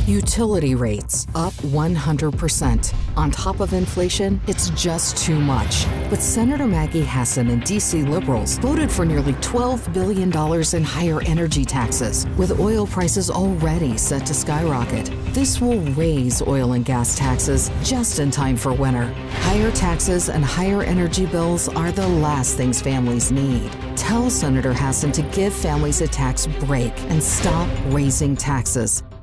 Utility rates up 100%. On top of inflation, it's just too much. But Senator Maggie Hassan and D.C. liberals voted for nearly $12 billion in higher energy taxes, with oil prices already set to skyrocket. This will raise oil and gas taxes just in time for winter. Higher taxes and higher energy bills are the last things families need. Tell Senator Hassan to give families a tax break and stop raising taxes.